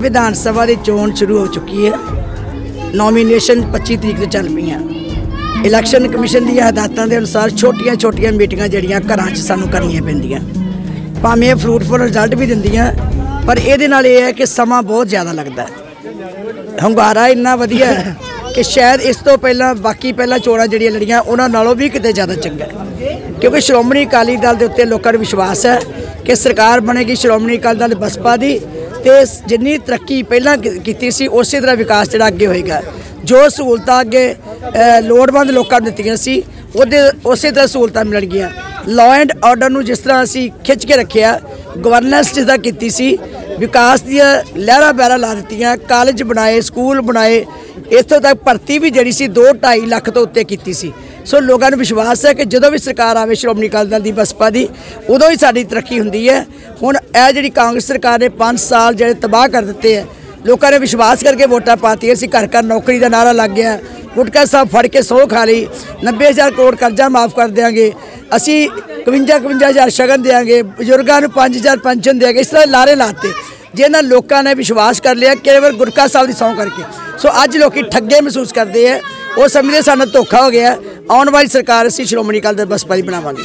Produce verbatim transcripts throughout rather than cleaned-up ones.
विधान सभा की चोन शुरू हो चुकी है। नॉमीनेशन पच्चीस तरीक से चल पई हैं। इलैक्शन कमीशन दी हदायतों के अनुसार छोटिया छोटिया मीटिंगां जिहड़ियां घरां च सानूं करनियां पैंदियां, भावें फ्रूटफुल रिजल्ट भी दिंदियां, पर इहदे नाल इह है कि समा बहुत ज़्यादा लगता है। हंगारा इन्ना वधिया है कि शायद इस तो पहला बाकी पहला चोणां जिहड़ियां लड़ियां उन्हां नालों भी किते ज़्यादा चंगा है, क्योंकि श्रोमणी अकाली दल के उत्ते लोकां नूं विश्वास है कि सरकार बनेगी श्रोमणी अकाली दल बसपा की, तो जिन्नी तरक्की पहलां कीती सी उस तरह विकास जिहड़ा अगे होएगा। जो सहूलतां अगे लोड़वंद लोकां नूं दित्तियां सी उहदे उसे तरह सहूलतां मिलणगीਆਂ। लॉ एंड ऑर्डर नूं जिस तरह असीं खिच के रखिया, गवर्नेंस जिस तरह कीती सी, विकास दियां लहरां बहरां ला दित्तियां, कॉलेज बनाए, स्कूल बनाए, इत्थों तक भर्ती भी जिहड़ी सी दो ढाई लख तो उत्ते कीती सी। सो लोगों को विश्वास है कि जो भी सरकार आवे श्रोमणी अकाली दल की बसपा की, उदों ही साडी तरक्की हुंदी है। हुण यह जिहड़ी कांग्रेस सरकार ने पाँच साल जिहड़े तबाह कर दिते है, लोगों ने विश्वास करके वोटां पाती, असीं घर घर नौकरी का नारा लग गया, गुटका साहब फड़ के सौ खा ली, नब्बे हज़ार करोड़ कर्जा माफ़ कर देंगे, असी कवंजा कवंजा हज़ार शगन देंगे, बजुर्गों को पाँच हज़ार पेंशन देंगे, इस तरह लारे लाते जिन्होंने लोगों ने विश्वास कर लिया केवल गुटका साहब की सौं करके। सो अज लोग ठगे महसूस करते हैं, वो समझते सानू धोखा हो गया। आने वाली सरकार असीं श्रोमणी अकाली दल बसपा की बनावांगे।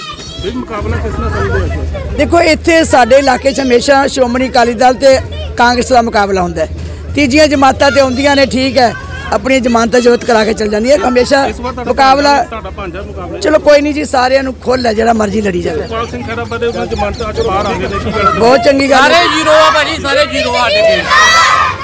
देखो इत्थे साडे इलाके च हमेशा श्रोमणी अकाली दल ते कांग्रेस का मुकाबला होंदा है। तीजियां जमातां ते आउंदियां ने, ठीक है, अपनी जमानत जरूरत करा के चल जाती है, हमेशा मुकाबला। चलो कोई नहीं जी, सारे खुल है, जो मर्जी लड़ी जाए। बहुत चंगी गल है।